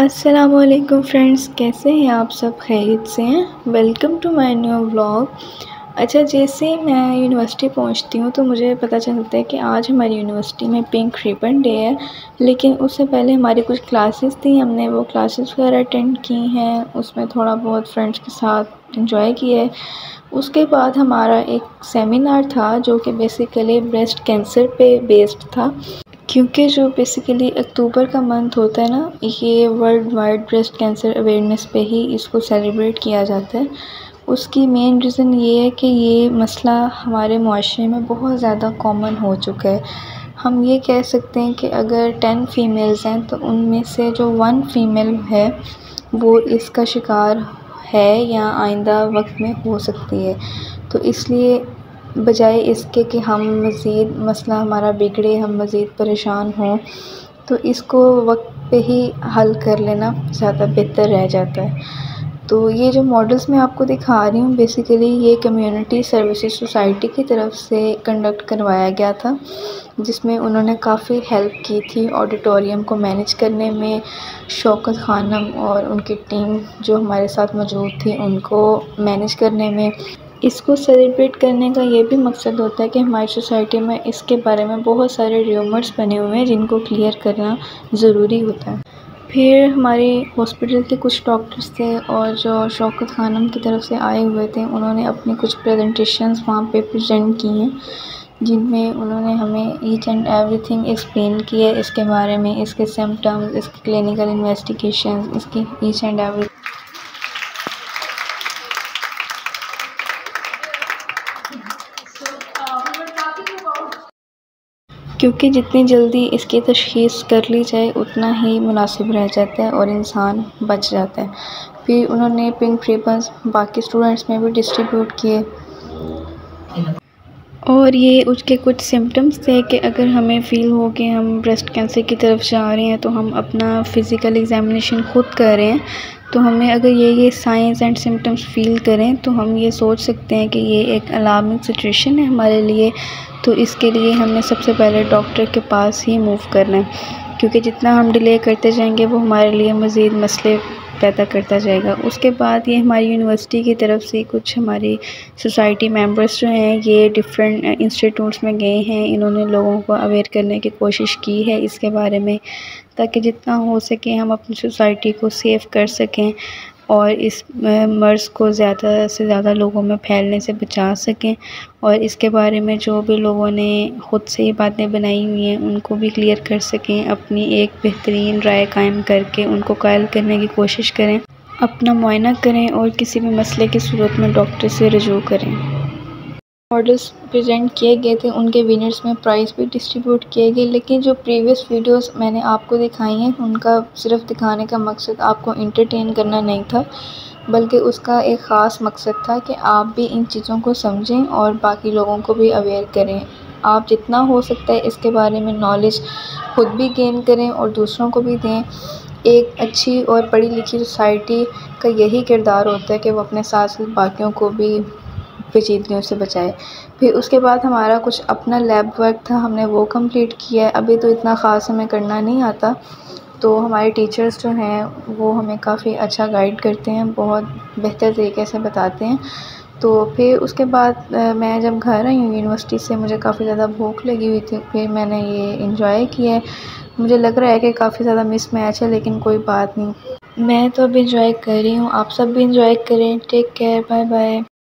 अस्सलामुअलैकुम फ्रेंड्स, कैसे हैं आप सब? खैरियत से हैं? Welcome to my new vlog. अच्छा, जैसे ही मैं यूनिवर्सिटी पहुंचती हूं तो मुझे पता चलता है कि आज हमारी यूनिवर्सिटी में पिंक रिबन डे है। लेकिन उससे पहले हमारी कुछ क्लासेस थी, हमने वो क्लासेस वगैरह अटेंड की हैं, उसमें थोड़ा बहुत फ्रेंड्स के साथ एंजॉय किया है। उसके बाद हमारा एक सेमिनार था जो कि बेसिकली ब्रेस्ट कैंसर पे बेस्ड था, क्योंकि जो बेसिकली अक्टूबर का मंथ होता है ना, ये world wide breast cancer awareness पे ही इसको सेलिब्रेट किया जाता है। उसकी मेन रीज़न ये है कि ये मसला हमारे मुआशरे में बहुत ज़्यादा कॉमन हो चुका है। हम ये कह सकते हैं कि अगर 10 फीमेल्स हैं तो उनमें से जो 1 फीमेल है वो इसका शिकार है या आइंदा वक्त में हो सकती है। तो इसलिए बजाय इसके कि हम मज़ीद मसला हमारा बिगड़े, हम मज़ीद परेशान हों, तो इसको वक्त पे ही हल कर लेना ज़्यादा बेहतर रह जाता है। तो ये जो मॉडल्स मैं आपको दिखा रही हूँ, बेसिकली ये कम्युनिटी सर्विसेज सोसाइटी की तरफ से कंडक्ट करवाया गया था, जिसमें उन्होंने काफ़ी हेल्प की थी ऑडिटोरियम को मैनेज करने में। शौकत खानम और उनकी टीम जो हमारे साथ मौजूद थी उनको मैनेज करने में। इसको सेलिब्रेट करने का ये भी मकसद होता है कि हमारी सोसाइटी में इसके बारे में बहुत सारे र्यूमर्स बने हुए हैं जिनको क्लियर करना ज़रूरी होता है। फिर हमारे हॉस्पिटल के कुछ डॉक्टर्स थे और जो शौकत खानम की तरफ से आए हुए थे, उन्होंने अपनी कुछ प्रेजेंटेशंस वहाँ पे प्रेजेंट की हैं, जिनमें उन्होंने हमें ईच एंड एवरीथिंग एक्सप्लेन किया है इसके बारे में, इसके सिम्टम्स, इसकी क्लिनिकल इन्वेस्टिगेशन, इसकी ईच एंड एवरी। क्योंकि जितनी जल्दी इसकी तशख़ीस कर ली जाए उतना ही मुनासिब रह जाता है और इंसान बच जाता है। फिर उन्होंने पिंक रिबन्स बाकी स्टूडेंट्स में भी डिस्ट्रीब्यूट किए और ये उसके कुछ सिम्टम्स थे कि अगर हमें फ़ील हो कि हम ब्रेस्ट कैंसर की तरफ जा रहे हैं, तो हम अपना फ़िज़िकल एग्ज़ामिनेशन ख़ुद कर रहे हैं, तो हमें अगर ये साइंस एंड सिम्टम्स फ़ील करें तो हम ये सोच सकते हैं कि ये एक अलार्मिंग सिचुएशन है हमारे लिए। तो इसके लिए हमें सबसे पहले डॉक्टर के पास ही मूव करना है, क्योंकि जितना हम डिले करते जाएंगे वो हमारे लिए मज़ीद मसले पैदा करता जाएगा। उसके बाद ये हमारी यूनिवर्सिटी की तरफ से कुछ हमारी सोसाइटी मेंबर्स जो हैं ये डिफरेंट इंस्टीट्यूट्स में गए हैं, इन्होंने लोगों को अवेयर करने की कोशिश की है इसके बारे में, ताकि जितना हो सके हम अपनी सोसाइटी को सेव कर सकें और इस मर्ज़ को ज़्यादा से ज़्यादा लोगों में फैलने से बचा सकें। और इसके बारे में जो भी लोगों ने ख़ुद से ही बातें बनाई हुई हैं उनको भी क्लियर कर सकें, अपनी एक बेहतरीन राय कायम करके उनको कायल करने की कोशिश करें, अपना मुआयना करें और किसी भी मसले की सूरत में डॉक्टर से रजू करें। मॉडल्स प्रेजेंट किए गए थे, उनके विनर्स में प्राइज़ भी डिस्ट्रीब्यूट किए गए। लेकिन जो प्रीवियस वीडियोस मैंने आपको दिखाई हैं उनका सिर्फ दिखाने का मकसद आपको इंटरटेन करना नहीं था, बल्कि उसका एक ख़ास मकसद था कि आप भी इन चीज़ों को समझें और बाकी लोगों को भी अवेयर करें। आप जितना हो सकता है इसके बारे में नॉलेज खुद भी गेन करें और दूसरों को भी दें। एक अच्छी और पढ़ी लिखी सोसाइटी का यही किरदार होता है कि वो अपने साथ साथ बाकियों को भी पेचीदगियों से बचाए। फिर उसके बाद हमारा कुछ अपना लैब वर्क था, हमने वो कंप्लीट किया है। अभी तो इतना ख़ास हमें करना नहीं आता, तो हमारे टीचर्स जो हैं वो हमें काफ़ी अच्छा गाइड करते हैं, बहुत बेहतर तरीके से बताते हैं। तो फिर उसके बाद मैं जब घर आई हूँ यूनिवर्सिटी से, मुझे काफ़ी ज़्यादा भूख लगी हुई थी, फिर मैंने ये एंजॉय किया है। मुझे लग रहा है कि काफ़ी ज़्यादा मिसमैच है, लेकिन कोई बात नहीं, मैं तो अब एंजॉय कर रही हूँ। आप सब भी एंजॉय करें। Take care, bye bye.